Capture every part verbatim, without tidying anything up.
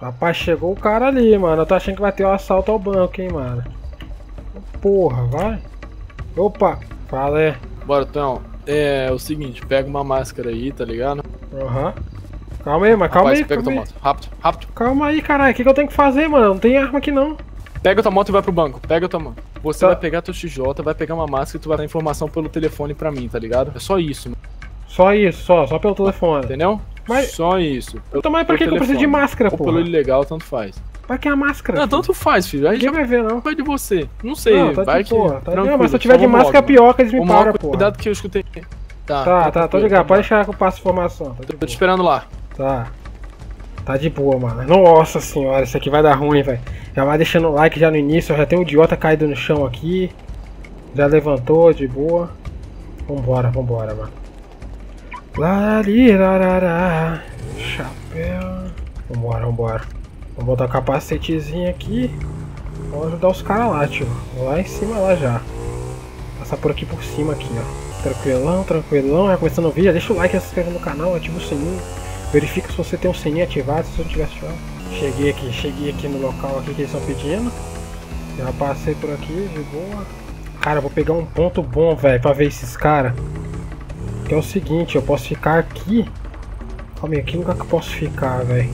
Rapaz, chegou o cara ali, mano. Eu tô achando que vai ter um assalto ao banco, hein, mano. Porra, vai. Opa, fala aí. Bora, então. É o seguinte, pega uma máscara aí, tá ligado? Aham. Uhum. Calma aí, mas calma Rapaz, aí. pega calma tua aí. moto. Rápido, rápido. Calma aí, caralho. O que, que eu tenho que fazer, mano? Não tem arma aqui, não. Pega tua moto e vai pro banco. Pega tua moto. Você Tá. vai pegar teu X J, vai pegar uma máscara e tu vai dar informação pelo telefone pra mim, tá ligado? É só isso, mano. Só isso, só. Só pelo telefone. Entendeu? Mas- Só isso. Então, mas pra que, que eu preciso de máscara, Ou pô? pelo ilegal, tanto faz. Pra que a máscara? Não, filho? tanto faz, filho. Aí Ninguém já vai ver, não. vai de você. Não sei, Não, tá vai de que... boa. Tá de... tranquilo, Não, mas se eu só tiver de vamos máscara logo, pior que eles me Ô, param, Marco, pô. cuidado que eu escutei. Tá, Tá, tá, tô tranquilo, ligado. tá Pode bom. deixar que eu passo informação. Tá de Tô te boa. esperando lá. Tá. Tá de boa, mano. Nossa senhora, isso aqui vai dar ruim, velho. Já vai deixando o like já no início. Já tem um idiota caído no chão aqui. Já levantou, de boa. Vambora, vambora, mano. Larirarará. Chapéu. Vambora, vambora. Vamos botar o capacetezinho aqui. Vamos ajudar os caras lá, tio. Lá em cima, lá já. Passar por aqui por cima, aqui, ó. Tranquilão, tranquilão. Já começando o vídeo. Já deixa o like, se inscreve no canal, ativa o sininho. Verifica se você tem um sininho ativado, se você não tiver ativado. Cheguei aqui, cheguei aqui no local aqui que eles estão pedindo. Já passei por aqui, de boa. Cara, eu vou pegar um ponto bom, velho, pra ver esses caras. Que é o seguinte, eu posso ficar aqui. Calma aí, que lugar que eu posso ficar, velho?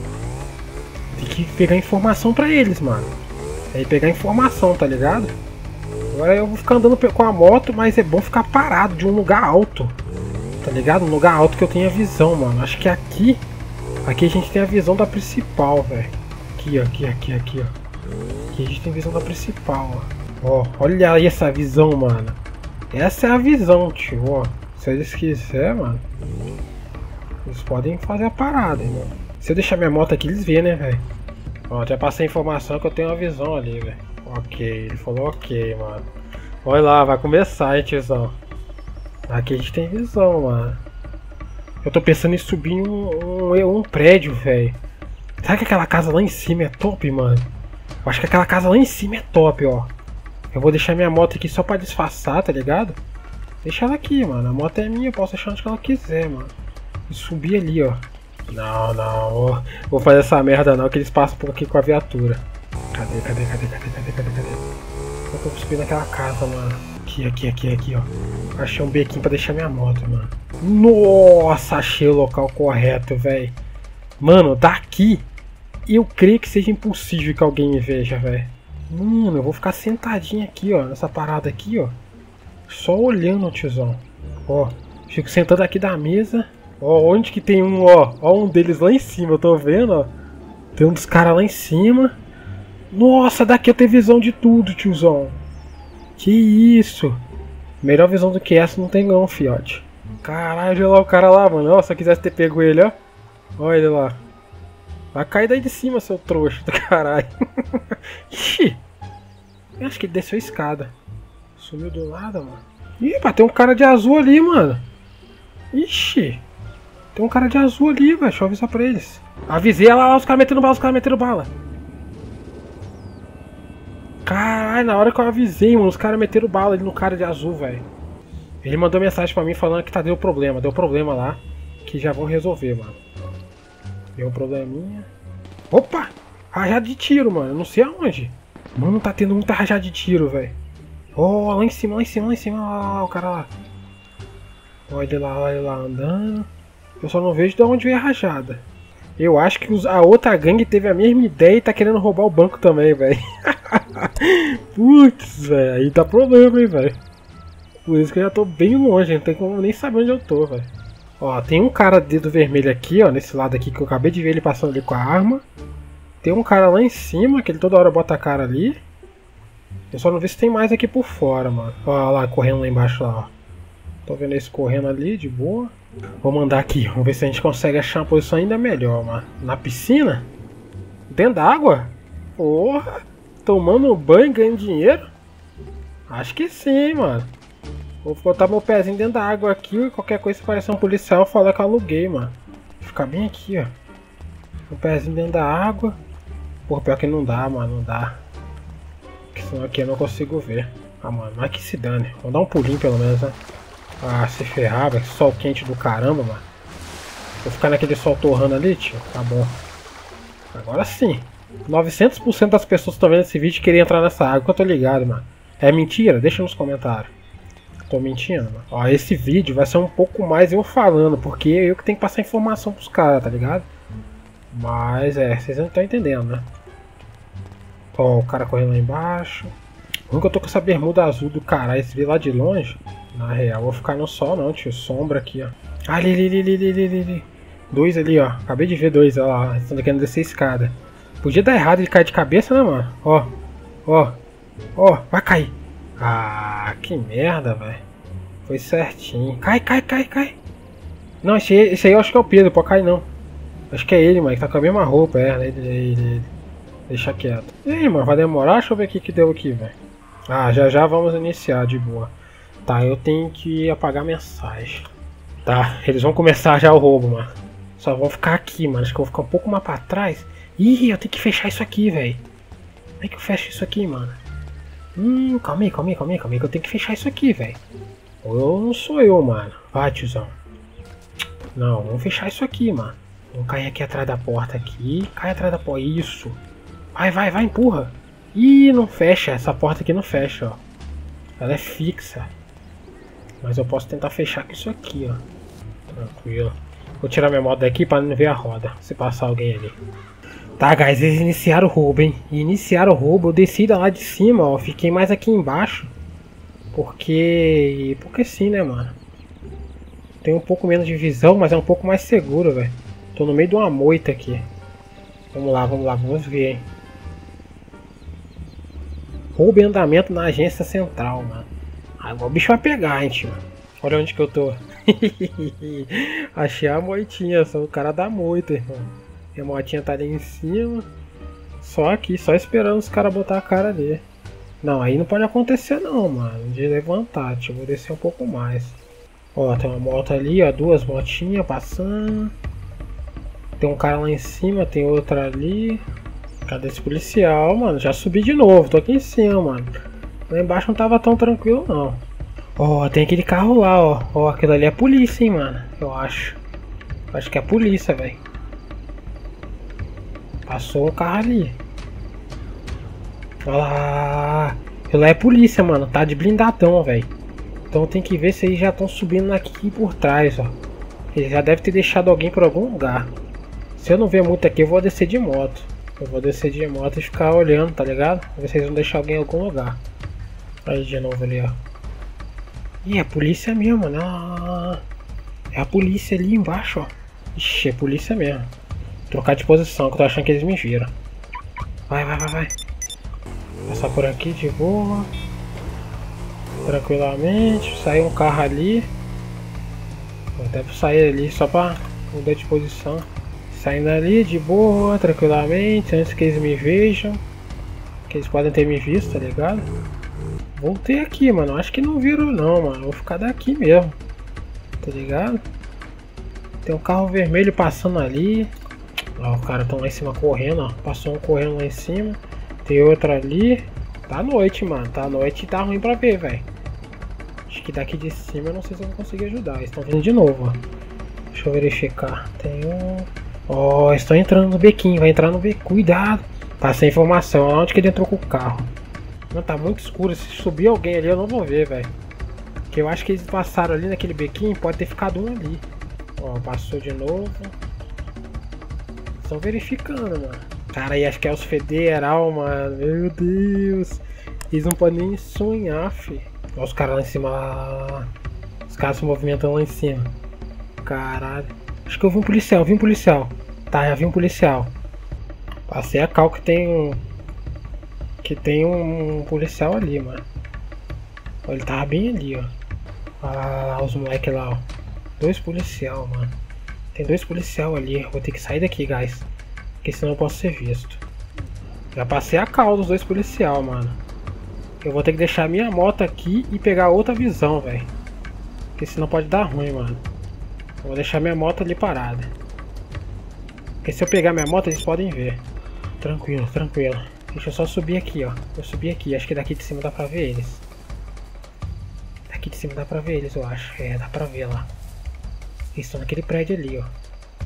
Tem que pegar informação pra eles, mano. Aí pegar informação, tá ligado? Agora eu vou ficar andando com a moto, mas é bom ficar parado de um lugar alto. Tá ligado? Um lugar alto que eu tenha visão, mano. Acho que aqui... Aqui a gente tem a visão da principal, velho. Aqui, ó, aqui, aqui, aqui, ó. Aqui a gente tem visão da principal, ó. Ó, olha aí essa visão, mano. Essa é a visão, tio, ó. Se eles quiserem, mano, eles podem fazer a parada, irmão. Se eu deixar minha moto aqui, eles vêem, né, velho? Ó, já passei a informação que eu tenho uma visão ali, velho. Ok, ele falou ok, mano. Olha lá, vai começar, hein, tiozão. Aqui a gente tem visão, mano. Eu tô pensando em subir um, um, um prédio, velho. Será que aquela casa lá em cima é top, mano? Eu acho que aquela casa lá em cima é top, ó. Eu vou deixar minha moto aqui só pra disfarçar, tá ligado? Deixa ela aqui, mano. A moto é minha, eu posso deixar onde que ela quiser, mano. E subir ali, ó. Não, não. Vou, vou fazer essa merda não, que eles passam por aqui com a viatura. Cadê, cadê, cadê, cadê, cadê, cadê, cadê? Eu tô subindo naquela casa, mano. Aqui, aqui, aqui, aqui, ó. Achei um bequinho pra deixar minha moto, mano. Nossa, achei o local correto, velho. Mano, daqui eu creio que seja impossível que alguém me veja, velho. Mano, eu vou ficar sentadinho aqui, ó. Nessa parada aqui, ó. Só olhando, tiozão. Ó, fico sentado aqui da mesa. Ó, onde que tem um, ó. Ó, um deles lá em cima, eu tô vendo, ó. Tem um dos caras lá em cima. Nossa, daqui eu tenho visão de tudo, tiozão. Que isso? Melhor visão do que essa não tem não, fiote. Caralho, olha lá o cara lá, mano. Ó, se eu quisesse ter pego ele, ó. Olha ele lá. Vai cair daí de cima, seu trouxa do caralho. Ixi. Eu acho que ele desceu a escada. Sumiu do nada, mano. Ih, pá, tem um cara de azul ali, mano. Ixi. Tem um cara de azul ali, velho. Deixa eu avisar pra eles. Avisei, olha lá, os caras metendo bala, os caras metendo bala. Caralho, na hora que eu avisei, mano, os caras meteram bala ali no cara de azul, velho. Ele mandou mensagem pra mim falando que tá deu problema, deu problema lá, que já vão resolver, mano. Deu um probleminha. Opa! Rajada de tiro, mano, não sei aonde. Mano, tá tendo muita rajada de tiro, velho. Oh, lá em cima, lá em cima, lá em cima, lá, lá, lá, o cara lá. Olha ele lá, olha ele lá andando. Eu só não vejo de onde veio a rajada. Eu acho que os, a outra gangue teve a mesma ideia e tá querendo roubar o banco também, velho. Putz, velho, aí tá problema, hein, velho. Por isso que eu já tô bem longe, não tem como nem saber onde eu tô, velho. Ó, tem um cara de dedo vermelho aqui, ó, nesse lado aqui que eu acabei de ver ele passando ali com a arma. Tem um cara lá em cima, que ele toda hora bota a cara ali. Eu só não vi se tem mais aqui por fora, mano. Ó lá, correndo lá embaixo lá, ó. Tô vendo esse correndo ali, de boa. Vou mandar aqui, vamos ver se a gente consegue achar uma posição ainda melhor, mano. Na piscina? Dentro da água? Porra! Tomando um banho, ganhando dinheiro? Acho que sim, mano. Vou botar meu pezinho dentro da água aqui e qualquer coisa, se parecer um policial, falar que eu aluguei, mano. Vou ficar bem aqui, ó. O pezinho dentro da água. Porra, pior que não dá, mano, não dá. Porque senão aqui eu não consigo ver. Ah, mano, mas que se dane. Vou dar um pulinho pelo menos, né? Ah, se ferrar, velho. Sol quente do caramba, mano. Vou ficar naquele sol torrando ali, tio. Tá bom. Agora sim. novecentos por cento das pessoas que estão vendo esse vídeo queriam entrar nessa água, que eu tô ligado, mano. É mentira? Deixa nos comentários. Tô mentindo, mano. Ó, esse vídeo vai ser um pouco mais eu falando, porque eu que tenho que passar informação pros caras, tá ligado? Mas é, vocês não estão entendendo, né? Ó, o cara correndo lá embaixo. Nunca eu tô com essa bermuda azul do caralho, esse vídeo lá de longe. Na real, vou ficar no sol não, tio. Sombra aqui, ó. Ah, ali, ali, ali, ali, ali, ali. Dois ali, ó. Acabei de ver dois, ó lá. Estão querendo descer a escada. Podia dar errado ele cair de cabeça, né, mano? Ó, ó, ó, vai cair. Ah, que merda, velho. Foi certinho. Cai, cai, cai, cai. Não, esse aí, esse aí eu acho que é o Pedro, pode cair não. Acho que é ele, mano, que tá com a mesma roupa, é. Ele, ele, ele. Deixa quieto. E aí, mano, vai demorar? Deixa eu ver o que que deu aqui, velho. Ah, já já vamos iniciar de boa. Tá, eu tenho que apagar a mensagem. Tá, eles vão começar já o roubo, mano. Só vão ficar aqui, mano. Acho que eu vou ficar um pouco mais pra trás. Ih, eu tenho que fechar isso aqui, velho. Como é que eu fecho isso aqui, mano? Hum, calma aí, calma aí, calma aí, calma aí, que eu tenho que fechar isso aqui, velho. Ou não sou eu, mano. Vai, tiozão. Não, vamos fechar isso aqui, mano. Vamos cair aqui atrás da porta aqui. Cai atrás da porta. Isso. Vai, vai, vai, empurra. Ih, não fecha. Essa porta aqui não fecha, ó. Ela é fixa. Mas eu posso tentar fechar com isso aqui, ó. Tranquilo. Vou tirar minha moto daqui pra não ver a roda. Se passar alguém ali. Tá, guys, eles iniciaram o roubo, hein? E iniciaram o roubo, eu desci da lá de cima, ó. Fiquei mais aqui embaixo. Porque... Porque sim, né, mano? Tem um pouco menos de visão, mas é um pouco mais seguro, velho. Tô no meio de uma moita aqui. Vamos lá, vamos lá, vamos ver, hein? Roubo em andamento na agência central, mano. Agora o bicho vai pegar, hein, tio. Olha onde que eu tô. Achei a moitinha, sou o cara da moita, irmão. Minha motinha tá ali em cima. Só aqui, só esperando os caras botar a cara ali. Não, aí não pode acontecer não, mano. De levantar, tio. Vou descer um pouco mais. Ó, tem uma moto ali, ó. Duas motinhas passando. Tem um cara lá em cima, tem outra ali. Cadê esse policial, mano? Já subi de novo, tô aqui em cima, mano. Lá embaixo não tava tão tranquilo, não. Ó, tem aquele carro lá, ó. Ó, aquilo ali é a polícia, hein, mano. Eu acho. Acho que é a polícia, velho. Passou um carro ali. Olha lá. Aquilo lá é polícia, mano. Tá de blindadão, velho. Então tem que ver se eles já estão subindo aqui por trás, ó. Eles já devem ter deixado alguém por algum lugar. Se eu não ver muito aqui, eu vou descer de moto. Eu vou descer de moto e ficar olhando, tá ligado? Pra ver se eles vão deixar alguém em algum lugar. Aí de novo ali, ó. Ih, é a polícia mesmo, mano. Ah, é a polícia ali embaixo, ó. Ixi, é polícia mesmo. Trocar de posição, que eu tô achando que eles me viram. Vai, vai, vai, vai. Passar por aqui de boa. Tranquilamente. Sair um carro ali. Vou até sair ali só pra mudar de posição. Saindo ali de boa, tranquilamente, antes que eles me vejam. Que eles podem ter me visto, tá ligado? Voltei aqui, mano. Acho que não viram não, mano. Vou ficar daqui mesmo. Tá ligado? Tem um carro vermelho passando ali. Ó, o cara tá lá em cima correndo, ó. Passou um correndo lá em cima. Tem outro ali. Tá noite, mano. Tá noite e tá ruim pra ver, velho. Acho que daqui de cima eu não sei se eu vou conseguir ajudar. Eles estão vindo de novo, ó. Deixa eu verificar. Tem um... Ó, oh, estão entrando no bequinho. Vai entrar no bequinho. Cuidado. Tá sem informação. Onde que ele entrou com o carro? Não, tá muito escuro. Se subir alguém ali eu não vou ver, velho. Porque eu acho que eles passaram ali naquele bequinho. Pode ter ficado um ali. Ó, passou de novo. Estão verificando, mano. Cara, aí acho que é os federal, mano. Meu Deus. Eles não podem nem sonhar, fi. Olha os caras lá em cima. Os caras se movimentando lá em cima. Caralho. Acho que eu vi um policial, vi um policial. Tá, já vi um policial. Passei a cal que tem um... Que tem um policial ali, mano. Ele tava bem ali, ó. Olha lá, os moleques lá, ó. Dois policial, mano. Tem dois policial ali. Vou ter que sair daqui, guys. Porque senão eu posso ser visto. Já passei a cal dos dois policial, mano. Eu vou ter que deixar minha moto aqui e pegar outra visão, velho. Porque senão pode dar ruim, mano. Eu vou deixar minha moto ali parada. Porque se eu pegar minha moto, eles podem ver. Tranquilo, tranquilo. Deixa eu só subir aqui, ó. Eu subi aqui. Acho que daqui de cima dá pra ver eles. Daqui de cima dá pra ver eles, eu acho. É, dá pra ver lá. Eles estão naquele prédio ali, ó.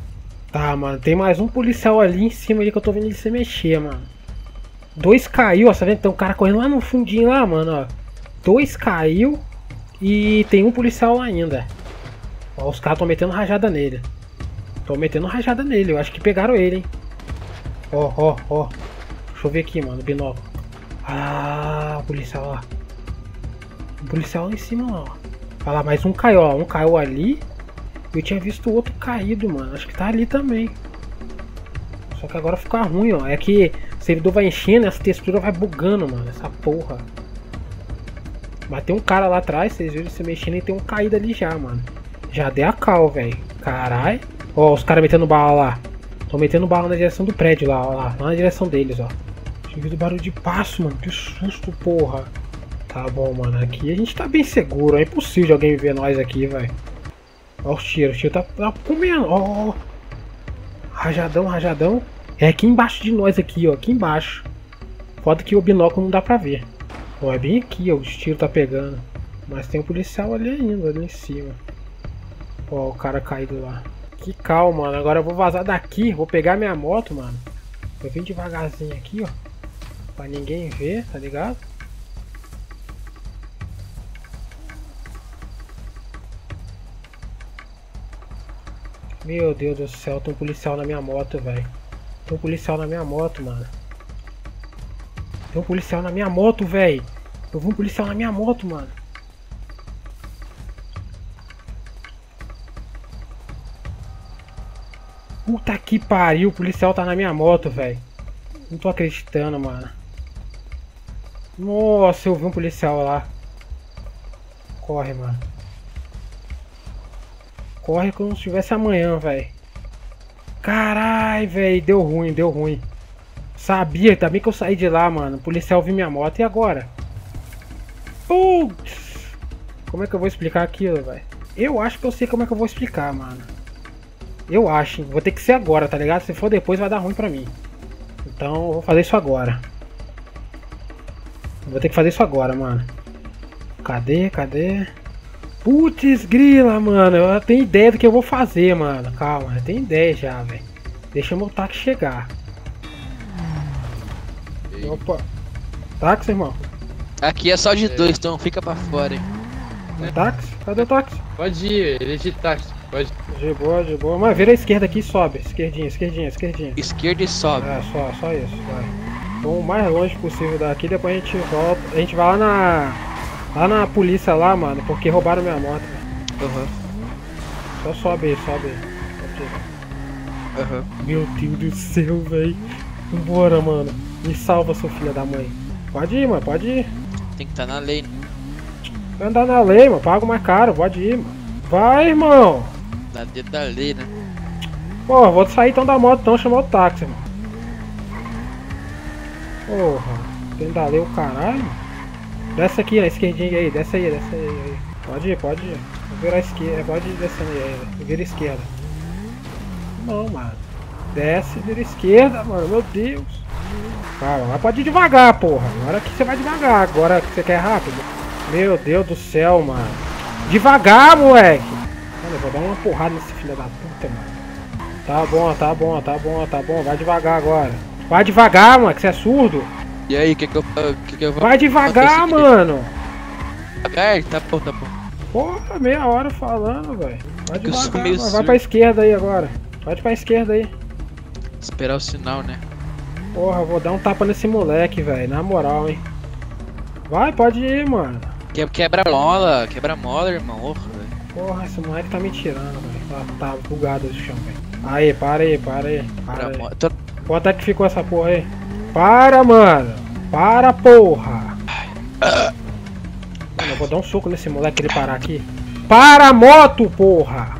Tá, mano, tem mais um policial ali em cima ali que eu tô vendo ele se mexer, mano. Dois caiu, ó, tá vendo? Tem um cara correndo lá no fundinho lá, mano, ó. Dois caiu e tem um policial lá ainda. Ó, os caras tão metendo rajada nele. Tão metendo rajada nele, eu acho que pegaram ele, hein. Ó, ó, ó. Deixa eu ver aqui, mano, binóculo. Ah, o policial lá. O policial lá em cima, ó. Olha lá, mais um caiu, ó. Um caiu ali. Eu tinha visto o outro caído, mano. Acho que tá ali também. Só que agora fica ruim, ó. É que o servidor vai enchendo, essa textura vai bugando, mano. Essa porra. Mas tem um cara lá atrás, vocês viram ele se mexendo e tem um caído ali já, mano. Já dei a cal, velho. Caralho. Ó, os caras metendo bala lá. Tô metendo bala na direção do prédio lá, ó. Lá, lá na direção deles, ó. Tinha ouvido barulho de passo, mano. Que susto, porra. Tá bom, mano. Aqui a gente tá bem seguro. É impossível alguém ver nós aqui, velho. Olha os tiros, o tiro tá, tá comendo, ó, ó, rajadão, rajadão. É aqui embaixo de nós aqui, ó, aqui embaixo. Foda que o binóculo não dá pra ver. Ó, é bem aqui, ó, os tiros tá pegando. Mas tem um policial ali ainda, ali em cima. Ó, o cara caído lá. Que calma, mano, agora eu vou vazar daqui, vou pegar minha moto, mano. Eu vim devagarzinho aqui, ó. Pra ninguém ver, tá ligado? Meu Deus do céu, tem um policial na minha moto, velho. Tem um policial na minha moto, mano. Tem um policial na minha moto, velho. Eu vi um policial na minha moto, mano. Puta que pariu, o policial tá na minha moto, velho. Não tô acreditando, mano. Nossa, eu vi um policial lá. Corre, mano. Corre como se tivesse amanhã, velho. Carai, velho. Deu ruim, deu ruim. Sabia, ainda bem que eu saí de lá, mano. O policial viu minha moto. E agora? Putz. Como é que eu vou explicar aquilo, velho? Eu acho que eu sei como é que eu vou explicar, mano. Eu acho. Vou ter que ser agora, tá ligado? Se for depois vai dar ruim pra mim. Então eu vou fazer isso agora. Vou ter que fazer isso agora, mano. Cadê, cadê? Putz, grila, mano. Eu tenho ideia do que eu vou fazer, mano. Calma, eu tenho ideia já, velho. Deixa meu táxi chegar. Ei. Opa. Táxi, irmão? Aqui é só de É. dois, então fica pra fora, hein. Um táxi? Cadê o táxi? Pode ir, ele é de táxi. Pode. De boa, de boa. Mas vira a esquerda aqui e sobe. Esquerdinha, esquerdinha, esquerdinha. Esquerda e sobe. É, só, só isso, vai. Vamos o mais longe possível daqui, depois a gente volta. A gente vai lá na. Lá na polícia lá, mano, porque roubaram minha moto, velho. Aham, Só sobe aí, sobe aí. Sobe aí. aham. Meu Deus do céu, velho. Vambora, mano. Me salva, seu filho da mãe. Pode ir, mano, pode ir. Tem que estar na lei, né? Vai andar na lei, mano. Paga mais caro, pode ir, mano. Vai, irmão. Na dentro da lei, né? Pô, vou sair então da moto, então chamar o táxi, mano. Porra, tem da lei o caralho. Desce aqui na esquerdinha aí, desce aí, desce aí, aí. Pode ir, pode ir. Vou virar a esquerda, pode ir descendo aí, aí. Vira a esquerda. Não, mano. Desce, vira a esquerda, mano, meu Deus. Calma, mas pode ir devagar, porra. Agora que você vai devagar, agora que você quer rápido. Meu Deus do céu, mano. Devagar, moleque. Mano, eu vou dar uma porrada nesse filho da puta, mano. Tá bom, tá bom, tá bom, tá bom. Vai devagar agora. Vai devagar, mano, que você é surdo. E aí, o que que eu, que que eu vou... Vai devagar, mano. Devagar? Tá bom, tá bom. Porra, meia hora falando, velho. Vai Que eu sou devagar, meio mano. Vai surdo. pra esquerda aí agora. Pode pra esquerda aí. Esperar o sinal, né? Porra, eu vou dar um tapa nesse moleque, velho. Na moral, hein. Vai, pode ir, mano. Que- Quebra mola, quebra mola, irmão. Porra, velho. Porra, esse moleque tá me tirando, velho. Tá, tá bugado esse chão, velho. Aí, para aí, para aí. Para Quebra aí. mola. Tô- Quanto é que ficou essa porra aí? Para, mano. Para, porra. Mano, eu vou dar um soco nesse moleque ele parar aqui. Para a moto, porra.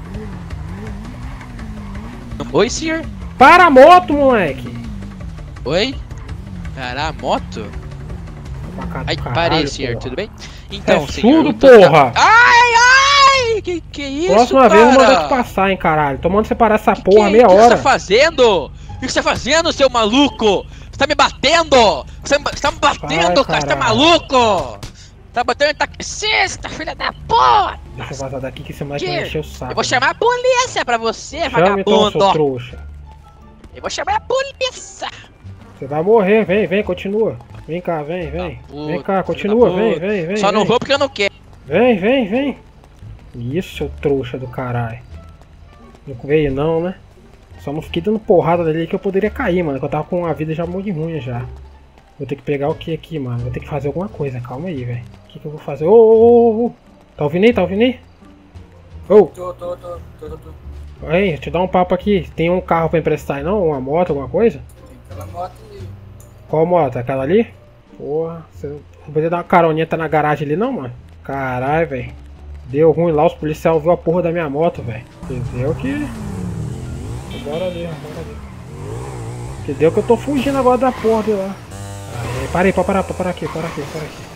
Oi, senhor? Para a moto, moleque. Oi? Caralho, moto? Pra cá do Ai, caralho, parei, senhor, porra. tudo bem? Então, É senhor. surdo, eu tô- porra. Ai, ai! Que que é isso, Próxima cara? vez eu vou mandar te passar, hein, caralho. Tô mandando você parar essa Que porra que, meia que hora. você tá fazendo? O que você tá fazendo, seu maluco? Você tá me batendo? Você, você tá me batendo, Vai, cara? Você tá caralho. maluco? Tá botando taxista, filha da porra! Deixa eu vazar daqui que esse moleque vai encher o saco. Eu vou chamar a polícia pra você, Chama então, seu vagabundo! trouxa. Eu vou chamar a polícia! Você vai morrer, vem, vem, continua. Vem cá, vem, vem. Tá puto, Vem cá, filho continua, da vem, puta. vem, vem. Só não vem. vou porque eu não quero. Vem, vem, vem. Isso, seu trouxa do caralho. Não veio não, né? Só não fiquei dando porrada dele que eu poderia cair, mano. Que eu tava com a vida já muito ruim já. Vou ter que pegar o que aqui, mano? Vou ter que fazer alguma coisa, calma aí, velho. O que que eu vou fazer? Ô, ô, ô, ô. Tá ouvindo aí? Tá ouvindo aí? Ô. Tô, tô, tô, tô, tô, tô. Aí, deixa eu dar um papo aqui. Tem um carro pra emprestar aí não? Uma moto, alguma coisa? Tem aquela moto ali. Qual moto? Aquela ali? Porra, você não podia dar uma caroninha, tá na garagem ali não, mano? Caralho, velho. Deu ruim lá, os policiais viu a porra da minha moto, velho. Entendeu que... Bora ali, bora ali. Entendeu que eu tô fugindo agora da porra de lá. Aí, para aí, para, para, para aqui, para aqui, para aqui.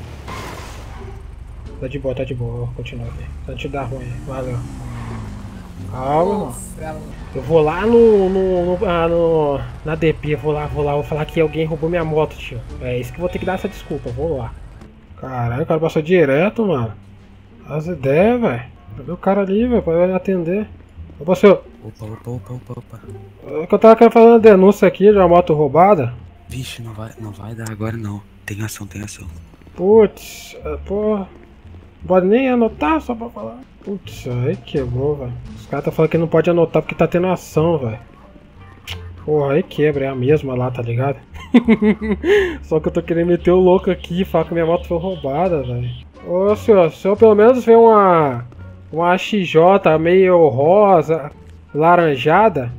Tá de boa, tá de boa, continua aqui. Não te dar ruim, valeu. Calma, irmão. Eu vou lá no, no, no, ah, no na D P, vou lá, vou lá, vou falar que alguém roubou minha moto, tio. É isso que eu vou ter que dar essa desculpa, vou lá. Caralho, o cara passou direto, mano. As ideias, velho. Cadê o cara ali, velho, pra atender? Ô, parceiro. Opa, opa, opa, opa, opa. É que eu tava querendo fazer uma denúncia aqui de uma moto roubada. Vixe, não vai, não vai dar agora não. Tem ação, tem ação. Putz, é, porra. Não pode nem anotar só pra falar. Putz, aí quebrou, velho. Os caras tá falando que não pode anotar porque tá tendo ação, velho. Porra, aí quebra, é a mesma lá, tá ligado? Só que eu tô querendo meter o louco aqui e falar que minha moto foi roubada, velho. Ô senhor, se eu pelo menos ver uma. Uma X J meio rosa, laranjada.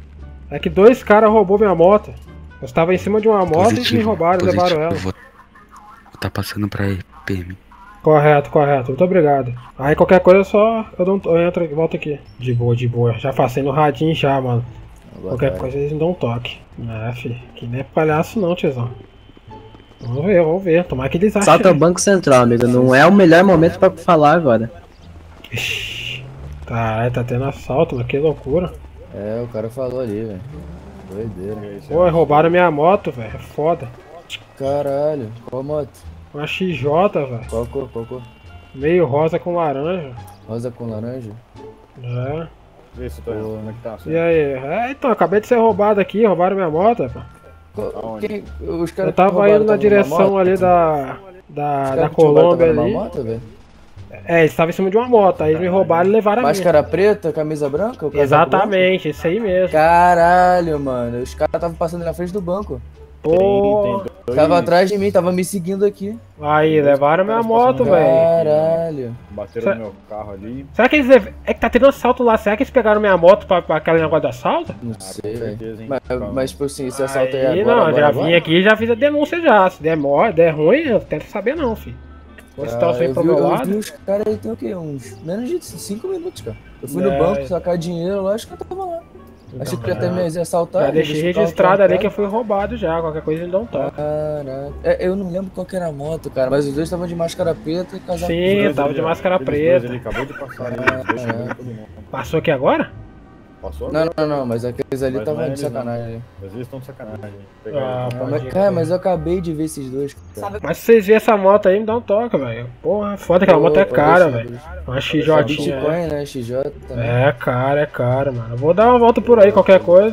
É que dois caras roubou minha moto. Eu estava em cima de uma moto e me roubaram, positivo. levaram ela. Eu vou, vou tá passando pra P M. Correto, correto. Muito obrigado. Aí qualquer coisa só eu, dou um, eu entro e volto aqui. De boa, de boa. Já passei no radinho já, mano. Boa qualquer tarde. coisa eles me dão um toque. É, fi. Que nem é palhaço não, tiozão. Vamos ver, vamos ver. Tomara que eles achem. Salta o Banco Central, amigo. Não é o melhor momento pra falar agora. Ixi. Caralho, tá tendo assalto, mas que loucura. É, o cara falou ali, velho. Doideira. Pô, roubaram minha moto, velho. É foda. Caralho, qual moto? Uma X J, velho. Qual cor, qual cor? Meio rosa com laranja. Rosa com laranja? É. Isso, tô como é que tá? E aí? É, então, acabei de ser roubado aqui, roubaram minha moto, pô. Qual- Quem, os caras Eu tava roubaram, indo na tavam direção numa moto? ali da. Os Da, caras da que te roubaram Colômbia tavam numa ali. moto, velho? É, eles estavam em cima de uma moto, aí eles me roubaram e levaram a minha. Máscara preta, camisa branca? o casaco Exatamente, isso aí branco? mesmo. Caralho, mano. Os caras estavam passando na frente do banco. Pô, Tava atrás de mim, tava me seguindo aqui. aí, levaram minha moto, velho. Caralho. Bateram no meu carro ali. Será que eles. lev- É que tá tendo assalto lá, será que eles pegaram minha moto pra, pra aquele negócio de assalto? Não sei, velho. certeza, hein? Mas, Calma. mas, tipo assim, esse assalto aí Aí, agora, não, agora, já agora? vim aqui e já fiz a denúncia já. Se der, mó, der ruim, eu não quero saber não, filho. Vou citar Ah, você aí eu pro vi, meu eu lado. vi os caras aí tem o quê? Uns menos de cinco minutos, cara. Eu fui É. no banco sacar dinheiro lá, os caras estavam lá. Achei que ia até me assaltar. Já eu deixei deixei o carro registrado ali que eu trancado. fui roubado já, qualquer coisa ele dá um toque. Caraca. É, eu não lembro qual que era a moto, cara, mas os dois estavam de máscara preta e casaco Sim, branco. tava de máscara Aqueles dois preta. ali, acabou de passar ali. Ah, Deixa eu é. ver todo mundo. Passou aqui agora? Passou? Não, não, não, mas aqueles ali Mas não estavam é de eles, não. sacanagem ali. Mas eles estão de sacanagem. Ah, Pegaram. pode Mas, crer. cara, mas eu acabei de ver esses dois, cara. Mas se vocês verem essa moto aí, me dá um toque, velho. Porra, foda que aquela moto é Pô, cara, pode velho. ser. Uma X J. Bitcoin, né? X J também. É cara, é cara, mano. Eu vou dar uma volta por aí, qualquer coisa.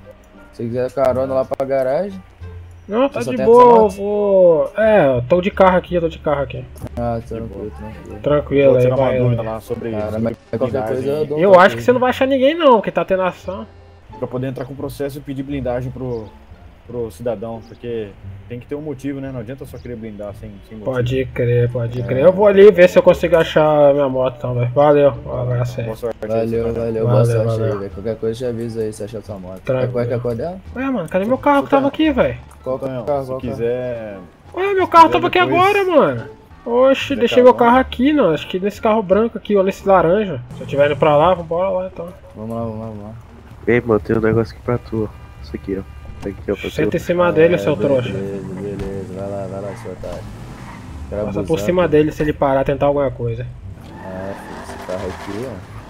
Se quiser carona lá pra garagem. Não, tá Você só de tem boa, essa eu moto? vou. É, eu tô de carro aqui, eu tô de carro aqui. Ah, tranquilo, tranquilo. Tranquilo Vou aí, tirar uma vai. dúvida lá sobre Cara, sobre mas qualquer blindagem. coisa eu dou um Eu toque acho que você não vai achar ninguém não, que tá tendo ação. Pra poder entrar com o processo e pedir blindagem pro, pro cidadão, porque tem que ter um motivo, né? Não adianta só querer blindar sem, sem motivo. Pode crer, pode crer. Eu vou ali ver se eu consigo achar a minha moto então, velho. Valeu, um abraço aí. Boa sorte aí, Valeu, cidadão. valeu, boa Valeu, sorte valeu. aí, velho. Qualquer coisa te avisa aí se achar sua moto. Tranquilo. Qual é que é a cor dela? Ué, mano, cadê meu carro que tava aqui, velho? Qual que é o Então, carro? se Qual que é? quiser. Ué, meu carro quiser tava aqui depois- agora, mano. Oxe, quiser deixei meu carvão. carro aqui, não. Acho que nesse carro branco aqui, ou nesse laranja. Se eu tiver indo pra lá, vambora lá então. Vamos lá, vamos lá, vamos lá. Ei, mano, tem um negócio aqui pra tu. Isso aqui, ó. Isso aqui, ó, pra tu. Senta em cima dele, seu É, beleza, trouxa. Beleza, beleza. Vai lá, vai lá, seu otário. Quero Passa abusar, por cima pô. dele se ele parar, tentar alguma coisa. Ah, filho, esse carro aqui,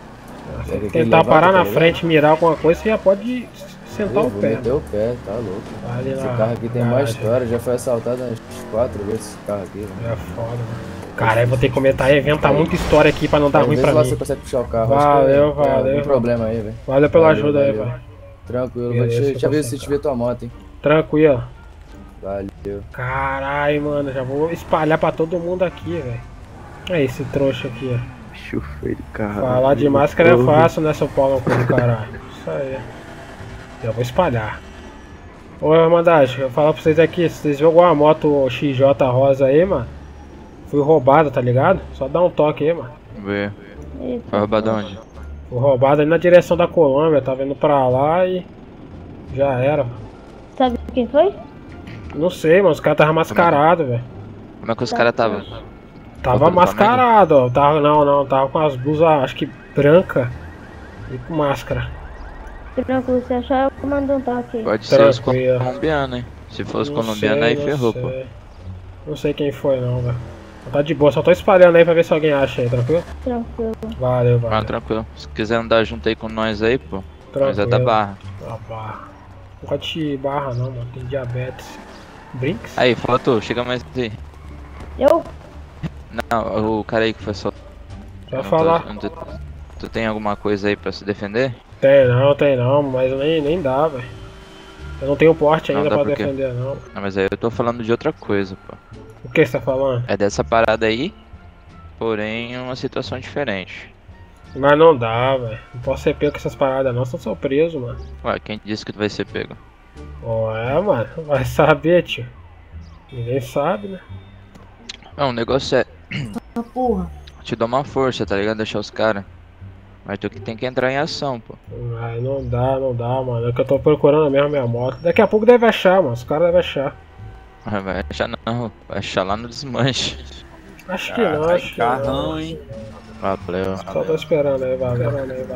ó. Se É ele que ele tentar levanta, parar tá na ligado? frente, mirar alguma coisa, você já pode sentar Eu o vou pé. meter o pé, tá louco. Ali Esse na carro aqui tem uma garagem. história, já foi assaltado umas quatro vezes esse carro aqui, velho. É foda, mano. Cara, eu vou ter que comentar e inventar muita história aqui pra não dar ruim pra lá mim. você consegue puxar o carro. Valeu, Acho que é- valeu. Tem problema aí, velho. Valeu pela Valeu, ajuda aí, valeu. velho. Tranquilo, vou Beleza, te, eu te aviso tô se tiver tua moto, hein. Tranquilo. Valeu. Caralho, mano, já vou espalhar pra todo mundo aqui, velho. É esse trouxa aqui, ó. Chufei do carro. Falar de máscara é fácil, né, São Paulo, do caralho. Isso aí. Já vou espalhar. Ô, Irmandade, eu vou falar pra vocês aqui, se vocês jogam uma moto X J rosa aí, mano, fui roubada, tá ligado? Só dá um toque aí, mano. Vê. Foi roubado onde? Fui roubado ali na direção da Colômbia, tava indo pra lá e já era. Sabe quem foi? Não sei, mano, os caras estavam mascarados, velho. Como é que os caras estavam? Tava Roupa do mascarado, ó. Tava, não, não, tava com as blusas, acho que branca e com máscara. Tranquilo, se achar, eu mando um toque aí. Pode ser os Tranquilo. colombianos, hein? Se for os Não colombianos sei, aí não ferrou, sei. pô. Não sei quem foi não, velho. Tá de boa, só tô espalhando aí pra ver se alguém acha aí, tranquilo? Tranquilo. Valeu, valeu. Ah, tranquilo. Se quiser andar junto aí com nós aí, pô. Nós é da Tranquilo. barra. Ah, barra. Não gosto de barra não, mano. Tem diabetes. Brinks? Aí, fala tu, chega mais aí. Eu? Não, o cara aí que foi só. Vai falar. Tu, tu tem alguma coisa aí pra se defender? Tem não, tem não, mas nem, nem dá, velho. Eu não tenho porte Não ainda dá pra por quê? defender, não. Não, mas aí eu tô falando de outra coisa, pô. O que você tá falando? É dessa parada aí, porém uma situação diferente. Mas não dá, velho. Não posso ser pego com essas paradas não, senão sou preso, mano. Ué, quem disse que tu vai ser pego? Ué, mano, vai saber, tio. Ninguém sabe, né? Não, o negócio é Ah, porra. te dar uma força, tá ligado? Deixar os caras. Mas tu que tem que entrar em ação, pô. Ai, não dá, não dá, mano. É que eu tô procurando mesmo a minha moto. Daqui a pouco deve achar, mano. Os caras devem achar. Ah, vai achar não, vai achar lá no desmanche. Acho que não, acho que não. hein? Valeu. Só tô esperando aí, valeu.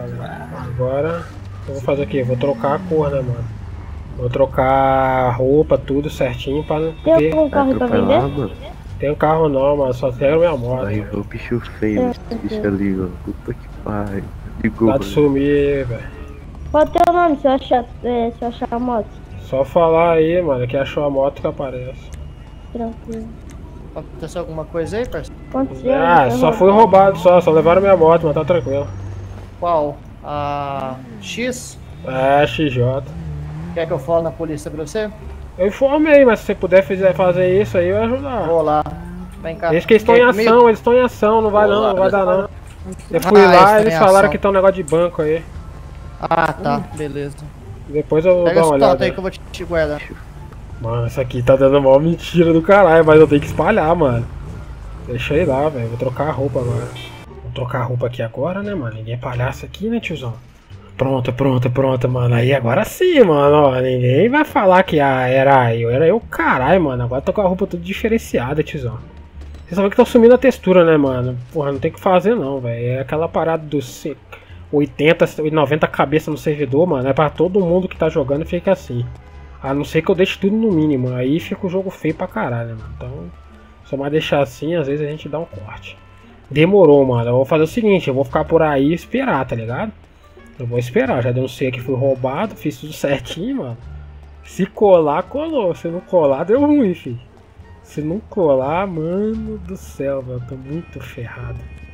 Agora eu vou fazer o quê? Vou trocar a cor, né, mano? Vou trocar a roupa, tudo certinho pra não Tem ter. algum carro pra vender? Atropelar, mano. Tem um carro não, mano. Só quero minha moto. Aí, o bicho feio, esse bicho ali, ó. Puta que pariu. Ligou, Tá de mano. sumir, velho. Qual é o teu nome se eu achar, é, se eu achar a moto? Só falar aí, mano, que achou a moto que aparece. Tranquilo. Aconteceu alguma coisa aí, parceiro? Aconteceu? Ah, foi só fui roubado só, só levaram minha moto, mas tá tranquilo. Qual? A X? É, X J. Quer que eu fale na polícia pra você? Eu informei, mas se você puder fizer, fazer isso aí, eu ia ajudar. Vou lá. Vem cá. Eles que estão em Quer ir ação, comigo? eles estão em ação, não vai não, não vai dar não. Eu fui Ah, lá, eles eles tão em falaram ação. que tem um negócio de banco aí. Ah, tá. Beleza. Depois eu Pega dou esse uma tanto olhada. aí que eu vou te, te guardar. Mano, isso aqui tá dando maior mentira do caralho, mas eu tenho que espalhar, mano. Deixa aí lá, velho. Vou trocar a roupa agora. Vou trocar a roupa aqui agora, né, mano? Ninguém é palhaço aqui, né, tiozão? Pronto, pronto, pronto, mano. Aí agora sim, mano. Ó, ninguém vai falar que ah, era eu. Era eu, caralho, mano. Agora tô com a roupa tudo diferenciada, tiozão. Vocês sabem que tá sumindo a textura, né, mano? Porra, não tem o que fazer não, velho. É aquela parada dos oitenta, noventa cabeças no servidor, mano. É pra todo mundo que tá jogando fica assim. A não ser que eu deixe tudo no mínimo. Aí fica o jogo feio pra caralho, mano. Então, só mais deixar assim, às vezes a gente dá um corte. Demorou, mano. Eu vou fazer o seguinte, eu vou ficar por aí e esperar, tá ligado? Eu vou esperar, já denunciei que fui roubado, fiz tudo certinho, mano. Se colar, colou. Se não colar, deu ruim, filho. Se não colar, mano do céu, velho. Eu tô muito ferrado.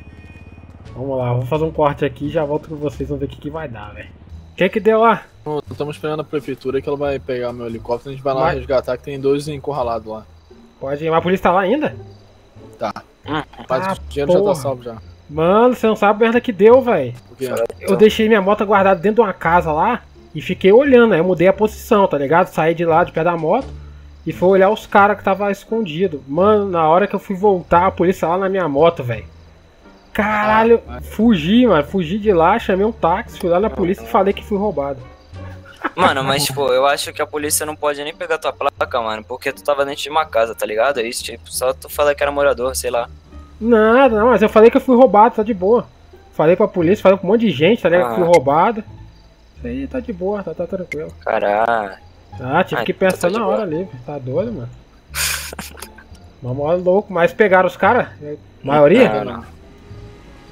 Vamos lá, vou fazer um corte aqui e já volto com vocês, vamos ver o que, que vai dar, velho. O que que deu lá? Estamos esperando a prefeitura que ela vai pegar meu helicóptero e a gente vai lá Mas- resgatar que tem dois encurralados lá. Pode ir, mas a polícia tá lá ainda? Tá. Ah, Mas o dinheiro já porra. tá salvo já. Mano, você não sabe a merda que deu, velho. Porque Eu deixei minha moto guardada dentro de uma casa lá e fiquei olhando, aí eu mudei a posição, tá ligado? Saí de lá, de pé da moto e fui olhar os caras que tava escondido. Mano, na hora que eu fui voltar, a polícia lá na minha moto, velho. Caralho, fugi, mano. Fugi de lá, chamei um táxi, fui lá na polícia e falei que fui roubado. Mano, mas tipo, eu acho que a polícia não pode nem pegar tua placa, mano, porque tu tava dentro de uma casa, tá ligado? Isso, tipo, só tu fala que era morador, sei lá. Nada, não, mas eu falei que eu fui roubado, tá de boa. Falei pra polícia, falei com um monte de gente, tá ligado? Que fui Ah. roubado. Isso aí tá de boa, tá, tá tranquilo. Caralho. Ah, tive Ah, que então pensar tá de na boa. hora ali, velho. Tá doido, mano. Uma hora louco, mas pegaram os caras? Maioria? Não, não.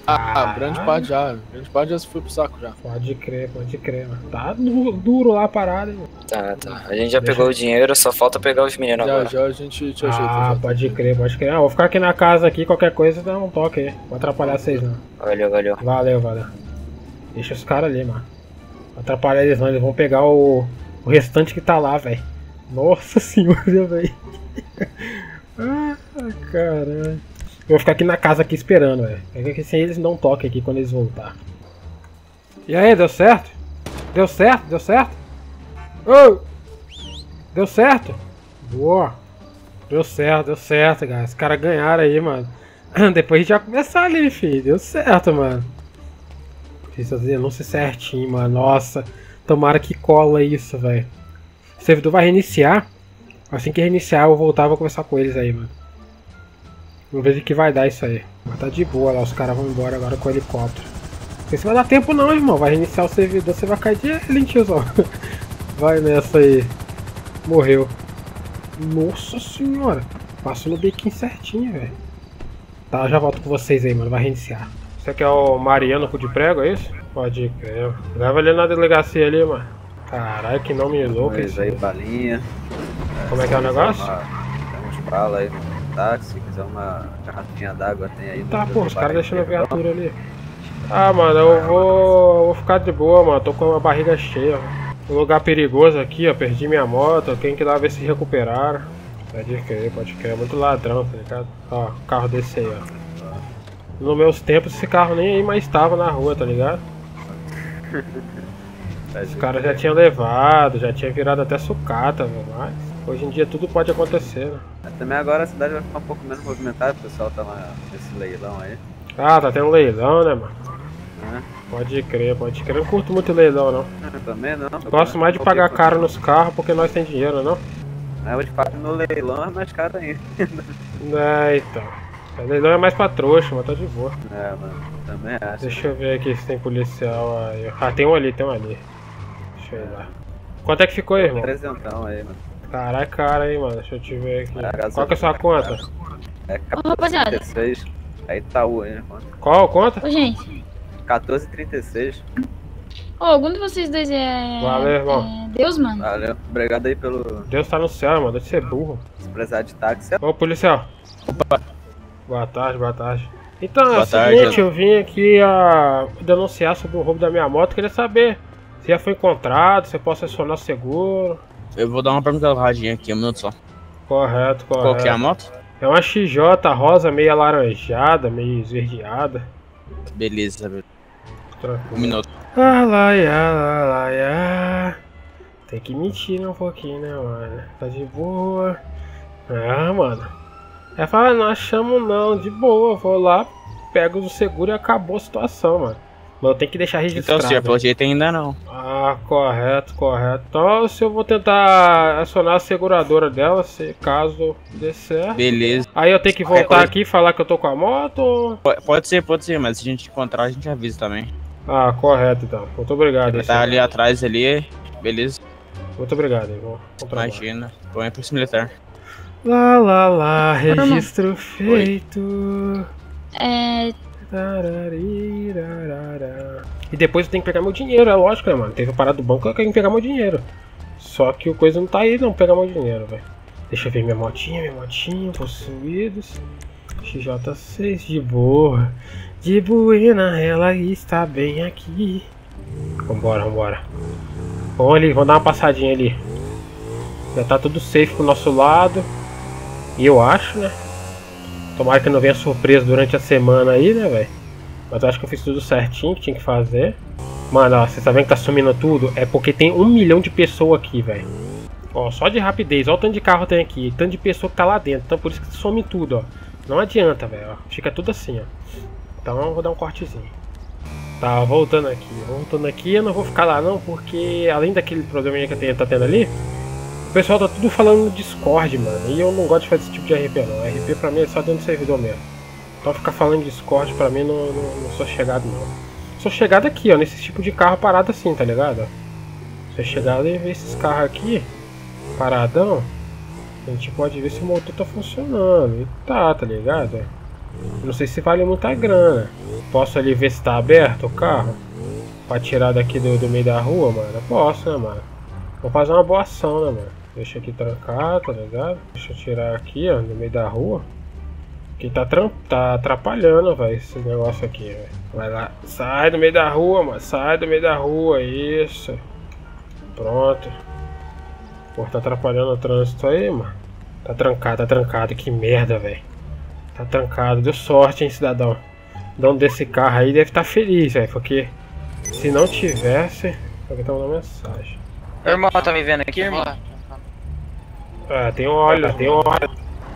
Ah, grande parte já. Grande parte já se foi pro saco já. Pode crer, pode crer, mano. Tá du duro lá a parada, hein, mano. Tá, tá. A gente já Deixa pegou eu... o dinheiro, só falta pegar os meninos já, agora. Já, a gente te ajeita. Ah, já, pode tá crer, pode crer. Ah, vou ficar aqui na casa aqui, qualquer coisa dá um toque aí. Não vou atrapalhar vocês não. Valeu, valeu. Valeu, valeu. Deixa os caras ali, mano. Não atrapalhar eles não, eles vão pegar o, o restante que tá lá, velho. Nossa senhora, velho. Ah, caralho. Eu vou ficar aqui na casa aqui esperando, velho. Porque sem eles não toquem aqui quando eles voltar. E aí, deu certo? Deu certo? Deu certo? Ô! Deu certo? Boa! Deu certo, deu certo, cara. Os caras ganharam aí, mano. Depois a gente vai começar ali, filho. Deu certo, mano. Fiz as denúncias certinho, mano. Nossa, tomara que cola isso, velho. O servidor vai reiniciar. Assim que reiniciar, eu vou voltar e vou conversar com eles aí, mano. Vamos ver o que vai dar isso aí. Mas tá de boa lá, os caras vão embora agora com o helicóptero. Não sei se vai dar tempo não, irmão. Vai reiniciar o servidor, você vai cair de lentinho só. Vai nessa aí. Morreu. Nossa senhora. Passou no biquinho certinho, velho. Tá, eu já volto com vocês aí, mano. Vai reiniciar. Você aqui é o Mariano com de prego, é isso? Pode crer. Leva ele na delegacia ali, mano. Caralho, que nome louco esse aí, balinha. Como é que é o negócio? Tem uns bala aí no táxi, se quiser uma garrafinha d'água tem aí. Tá, pô, os caras deixando a viatura ali. Ah, mano, eu vou, eu vou ficar de boa, mano. Tô com a barriga cheia. Um lugar perigoso aqui, ó. Perdi minha moto. Tem que ir lá ver se recuperaram. Pode crer, pode crer. É muito ladrão, tá ligado? Ó, carro desse aí, ó. Nos meus tempos, esse carro nem aí mais estava na rua, tá ligado? Os caras já tinham levado, já tinha virado até sucata, velho. Mas hoje em dia tudo pode acontecer, né? Também agora a cidade vai ficar um pouco menos movimentada, o pessoal tá nesse leilão aí. Ah, tá tendo leilão, né, mano? É. Pode crer, pode crer. Eu não curto muito leilão, não. Eu também não. Eu gosto mais de pagar caro nos carros porque nós tem dinheiro, não? É, de fato no leilão é mais caro ainda. É, então. O leilão é mais pra trouxa, mas tá de boa. É, mano, também acho. Deixa eu ver aqui se tem policial aí. Ah, tem um ali, tem um ali. Deixa eu ir lá. Quanto é que ficou aí, irmão? Trezentão aí, mano. Caralho, cara aí, mano. Deixa eu te ver aqui. É, qual que é a sua conta? É quatorze trinta e seis. Aí tá o aí, conta. Qual conta? Ô, gente. quatorze trinta e seis. Ô, algum de vocês dois é... Valeu, irmão. É Deus, mano. Valeu. Obrigado aí pelo... Deus tá no céu, mano. Deve ser burro. Se precisar de táxi... Ô, policial. Opa. Boa tarde, boa tarde. Então, boa é o tarde, seguinte, eu vim aqui a denunciar sobre o roubo da minha moto. Queria saber se já foi encontrado, se eu posso acionar o seguro. Eu vou dar uma pergunta radinha aqui, um minuto só. Correto, correto. Qual que é a moto? É uma X J rosa, meio alaranjada, meio esverdeada. Beleza, beleza. Tranquilo. Um minuto. Ah, lá, lá, lá, lá, lá. Tem que mentir um pouquinho, né, mano? Tá de boa. Ah, mano. É falar, não achamos não, de boa. Vou lá, pego o seguro e acabou a situação, mano. Mas eu tenho que deixar registrado. Então, senhor, pelo jeito ainda não. Ah, correto, correto. Então, se eu vou tentar acionar a seguradora dela, se caso dê certo. Beleza. Aí eu tenho que voltar aqui e falar que eu tô com a moto? Ou... Pode ser, pode ser, mas se a gente encontrar, a gente avisa também. Ah, correto então. Muito obrigado. Tá ali atrás ali, beleza. Muito obrigado, irmão. Imagina, tô aí pro militar. Lá, lá, lá, registro feito. É... E depois eu tenho que pegar meu dinheiro, é lógico, né, mano? Teve a parada do banco, eu tenho que pegar meu dinheiro. Só que o coisa não tá aí, não, pegar meu dinheiro, velho. Deixa eu ver minha motinha, minha motinha, possuídos. X J seis, de boa. De buena, ela está bem aqui. Vambora, vambora. Vamos ali, vamos dar uma passadinha ali. Já tá tudo safe pro nosso lado. E eu acho, né? Tomara que não venha surpresa durante a semana aí, né, velho? Mas eu acho que eu fiz tudo certinho que tinha que fazer. Mano, ó, você tá vendo que tá sumindo tudo? É porque tem um milhão de pessoas aqui, velho. Ó, só de rapidez. Ó o tanto de carro tem aqui. Tanto de pessoa que tá lá dentro. Então por isso que some tudo, ó. Não adianta, velho. Fica tudo assim, ó. Então eu vou dar um cortezinho. Tá, voltando aqui. Voltando aqui, eu não vou ficar lá não, porque além daquele probleminha que tá tendo ali, o pessoal tá tudo falando no Discord, mano. E eu não gosto de fazer esse tipo de R P não. R P pra mim é só dentro do servidor mesmo. Então ficar falando de Discord pra mim não, não, não sou chegado não. Sou chegado aqui, ó, nesse tipo de carro parado assim, tá ligado? Se eu chegar ali e ver esses carros aqui, paradão, a gente pode ver se o motor tá funcionando. E tá, tá ligado? Não sei se vale muita grana. posso ali ver se tá aberto o carro? Pra tirar daqui do, do meio da rua, mano? Eu posso, né, mano? Vou fazer uma boa ação, né, mano? Deixa aqui trancar, tá ligado? Deixa eu tirar aqui, ó, no meio da rua. Que tá, tá atrapalhando, velho, esse negócio aqui, velho. Vai lá. Sai do meio da rua, mano. Sai do meio da rua. Isso. Pronto. Pô, tá atrapalhando o trânsito aí, mano. Tá trancado, tá trancado. Que merda, velho. Tá trancado. Deu sorte, hein, cidadão. O dono desse carro aí deve estar feliz, velho. Porque se não tivesse... Alguém tá mandando mensagem. Meu irmão tá me vendo aqui, irmão? Ah, tem óleo, tem óleo.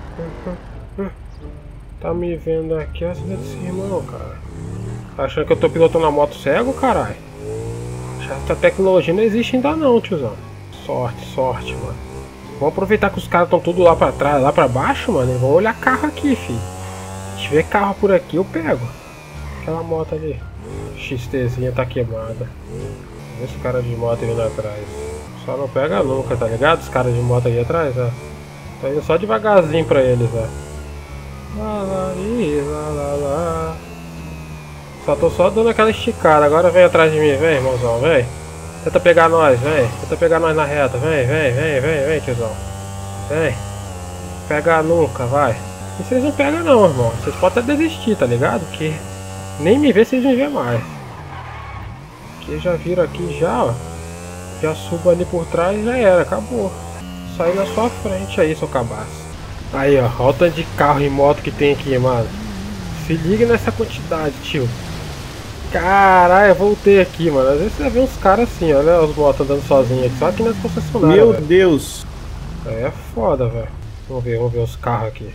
Tá me vendo aqui, a cidade desse irmão, cara. Tá achando que eu tô pilotando a moto cego, caralho? Essa tecnologia não existe ainda não, tiozão. Sorte, sorte, mano. Vamos aproveitar que os caras estão tudo lá pra trás, lá pra baixo, mano. E vamos olhar carro aqui, filho. Se tiver carro por aqui, eu pego. Aquela moto ali. XTzinha tá queimada. Vê esse cara de moto vindo atrás. Só não pega nunca, tá ligado? Os caras de moto aí atrás, ó. Tô indo só devagarzinho pra eles, ó. Lá, lá, ih, lá, lá, lá. Só tô só dando aquela esticada. Agora vem atrás de mim, vem, irmãozão, vem. Tenta pegar nós, vem. Tenta pegar nós na reta, vem, vem, vem, vem, vem, tiozão. Vem. Pegar nunca, vai. E vocês não pegam não, irmão. Vocês podem até desistir, tá ligado? Que nem me vê, vocês me vê mais. Que já viram aqui já, ó. Já subo ali por trás e já era, acabou. Sai na sua frente aí, seu cabaço. Aí, ó, olha o tanto de carro e moto que tem aqui, mano. Se liga nessa quantidade, tio. Caralho, eu voltei aqui, mano. Às vezes você vê uns caras assim, olha os motos andando sozinhos aqui. Só aqui nas concessionárias. Meu véio. Deus. Aí é foda, velho. Vamos ver, vamos ver os carros aqui.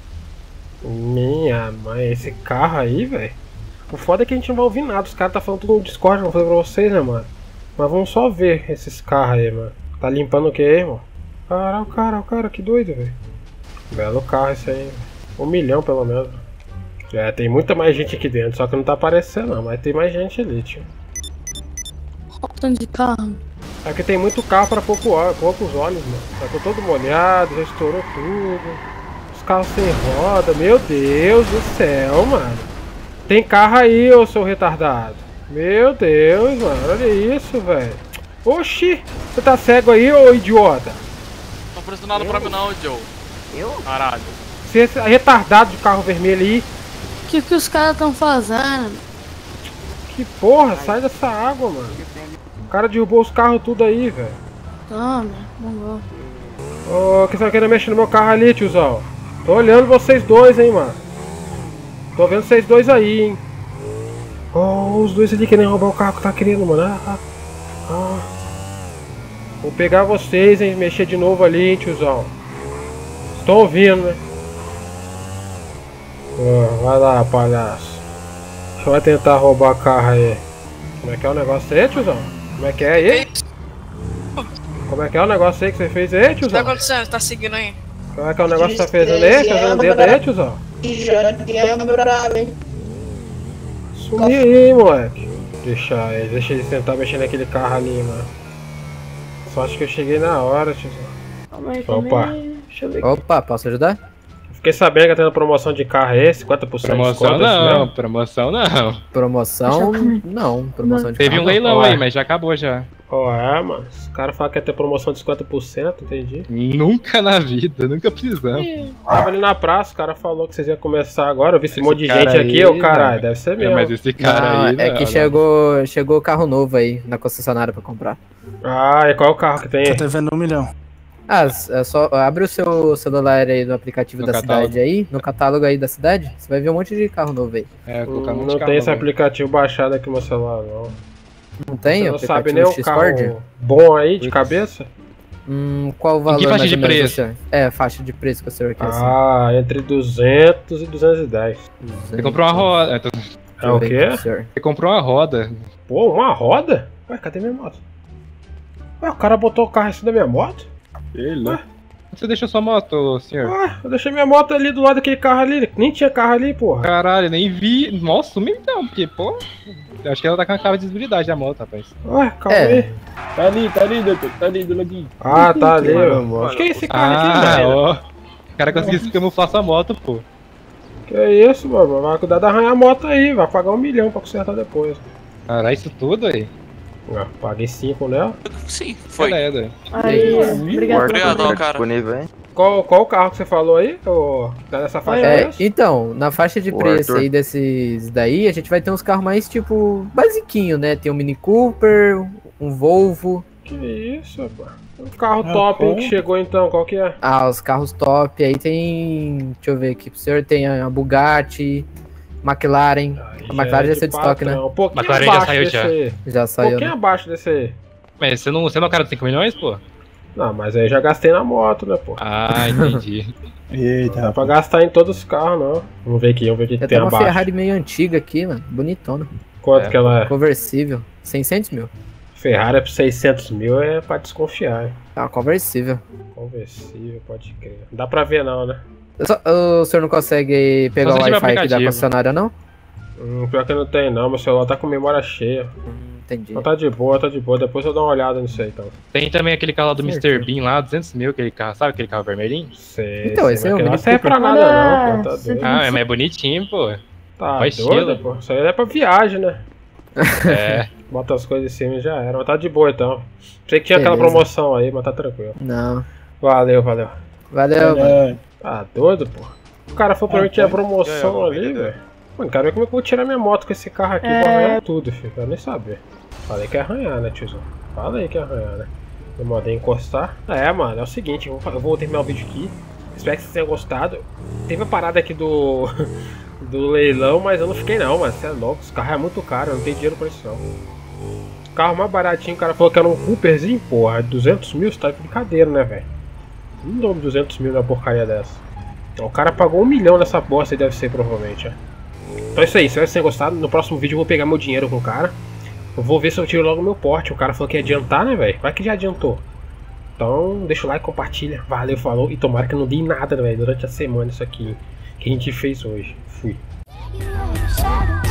Minha mãe, esse carro aí, velho. O foda é que a gente não vai ouvir nada. Os caras tá falando tudo no Discord, vou fazer pra vocês, né, mano. Mas vamos só ver esses carros aí, mano. Tá limpando o que aí, irmão? Caralho, cara, o cara, que doido, velho. Belo carro esse aí. Um milhão, pelo menos. É, tem muita mais gente aqui dentro, só que não tá aparecendo não, mas tem mais gente ali, tio. Tanto de carro. Aqui tem muito carro pra pouco, poucos olhos, mano. Já tô todo molhado, já estourou tudo. Os carros sem roda, meu Deus do céu, mano. Tem carro aí, ô seu retardado. Meu Deus, mano, olha isso, velho. Oxi, você tá cego aí, ô idiota? Não presta nada pra mim não, Joe. Eu? Caralho. Você é retardado de carro vermelho aí. O que, que os caras estão fazendo? Que porra, sai dessa água, mano. O cara derrubou os carros tudo aí, velho. Toma, vamos lá. Ô, que você tá querendo mexer no meu carro ali, tiozão? Tô olhando vocês dois, hein, mano. Tô vendo vocês dois aí, hein. Ó, oh, os dois ali querendo roubar o carro que tá querendo, mano. Ah, ah, ah. Vou pegar vocês, hein, mexer de novo ali, hein, tiozão. Estou ouvindo, né? Oh, vai lá, palhaço. Deixa eu tentar roubar carro aí. Como é que é o negócio aí, tiozão? Como é que é aí? Como é que é o negócio aí que você fez aí, tiozão? O que tá acontecendo? Tá seguindo aí? Como é que é o negócio que você tá fazendo aí? Fazendo dedo aí, tiozão? Sumi aí, moleque. Deixa aí, deixa ele tentar mexer naquele carro ali, mano. Só acho que eu cheguei na hora, tiozão. Calma aí, calma Opa. aí. Deixa eu ver. Opa, posso ajudar? Fiquei sabendo que tá tendo promoção de carro aí, cinquenta por cento de Promoção desconto, é isso não, mesmo? promoção não. Promoção? Não, promoção de Teve carro um leilão não. aí, mas já acabou já. Ó, é, mano. Os caras falam que ia ter promoção de cinquenta por cento, entendi. Nunca na vida, nunca precisamos. Tava ali na praça, o cara falou que vocês iam começar agora. Eu vi esse, Esse monte de cara gente aqui, aí, ô caralho, não. deve ser É, mesmo. mas esse cara Não, aí. é não, que não. chegou, chegou carro novo aí na concessionária pra comprar. Ah, e qual é o carro que tem aí? Tá devendo um milhão. Ah, é só abre o seu celular aí no aplicativo No da catálogo. cidade aí, no catálogo aí da cidade, você vai ver um monte de carro novo aí. É, Hum, colocar um monte de não carro tem esse novo aí. aplicativo baixado aqui no meu celular, não. Não tem? Você não aplicativo sabe nem um X-Cord? carro bom aí, de cabeça? Hum, qual o valor que faixa mais de ou menos preço? você- É, faixa de preço que o senhor quer. assim. Ah, entre duzentos e duzentos e dez. Você comprou uma roda. Deixa É eu o ver quê? aqui pro senhor. Você comprou uma roda. Pô, uma roda? Ué, cadê minha moto? Ué, o cara botou o carro em cima da minha moto? Ele, né? Você deixou sua moto, senhor? Ué, eu deixei minha moto ali do lado daquele carro ali. Nem tinha carro ali, porra. Caralho, nem vi. Nossa, sumi então, porque, pô. Eu acho que ela tá com a cara de visibilidade a moto, rapaz. Ué, calma É. aí. Tá ali, tá ali, doutor. Tá ali do ladinho. Ah, tá ali, Mano, ó. Acho que é esse carro Ah, aqui, velho. ó. O cara conseguiu se camuflar sua moto, pô. Que isso, mano? Vai cuidar de arranhar a moto aí, vai pagar um milhão pra consertar depois. Caralho, isso tudo aí? Ah, paguei cinco nela. Sim, foi. É, Aí, obrigado. Obrigado, cara. Qual, qual o carro que você falou aí? Ô, tá nessa faixa de É, preço? então, na faixa de O preço Arthur. aí desses daí, a gente vai ter uns carros mais, tipo, basiquinho, né? Tem um Mini Cooper, um Volvo. Que isso, pô. Um carro top, hein, que chegou então, qual que é? Ah, os carros top. Aí tem, deixa eu ver aqui pro senhor, tem a Bugatti, McLaren. A McLaren já é saiu de estoque, né? Um pouquinho McLaren já abaixo saiu desse já. aí. Já Um saiu, pouquinho né? abaixo desse aí. Mas você não, você não é o cara de cinco milhões, pô? Não, mas aí já gastei na moto, né, pô? Ah, entendi. Eita, não dá pra gastar em todos os carros, não. Vamos ver aqui, vamos ver o que, que Já tem tem uma abaixo. Ferrari meio antiga aqui, mano. Bonitona. Quanto que ela é? Conversível. seiscentos mil. Ferrari é por seiscentos mil, é pra desconfiar, hein? Ah, conversível. Conversível, pode crer. Não dá pra ver não, né? Eu só- o senhor não consegue pegar Só o se tiver Wi-Fi aqui da aplicativo. concessionária, não? Hum, pior que não tem não, meu celular tá com memória cheia. Entendi. Mas tá de boa, tá de boa. Depois eu dou uma olhada nisso aí, então. Tem também aquele carro lá do Certinho. mister Bean lá, duzentos mil, aquele carro, sabe aquele carro vermelhinho? Sei, Então, sei, esse é mas o aquele lá Mini não serve pra Cooper. nada não, pô. Tá doido. Ah, é, mas é bonitinho, pô. Tá Faz doido, estilo. pô. Isso aí é pra viagem, né? É. Bota as coisas em cima e já era. Mas tá de boa, então. Sei que tinha aquela Beleza. promoção aí, mas tá tranquilo. Não. Valeu, valeu. Valeu, mano. Tá doido, pô. O cara falou pra mim que tinha promoção ali, velho. Mano, quero ver como é que eu vou tirar minha moto com esse carro aqui. É. Vou arranhar tudo, filho. Quero nem saber. Falei que ia arranhar, né, tiozão? Falei que ia arranhar, né? Eu mandei encostar. É, mano, é o seguinte, eu vou, eu vou terminar o vídeo aqui. Espero que vocês tenham gostado. Teve a parada aqui do. do leilão, mas eu não fiquei não, mano. Você é louco, esse carro é muito caro, eu não tenho dinheiro pra isso não. O carro mais baratinho, o cara falou que era um Cooperzinho, porra, duzentos mil, você tá de brincadeira, né, velho? Não dou duzentos mil numa porcaria dessa. Então, o cara pagou um milhão nessa bosta aí, deve ser, provavelmente, é. Então é isso aí, espero que vocês tenham gostado. No próximo vídeo eu vou pegar meu dinheiro com o cara. Eu vou ver se eu tiro logo meu porte. O cara falou que ia adiantar, né, velho? Vai que já adiantou. Então, deixa o like, compartilha. Valeu, falou. E tomara que eu não dê nada, velho, durante a semana isso aqui que a gente fez hoje. Fui. Shadow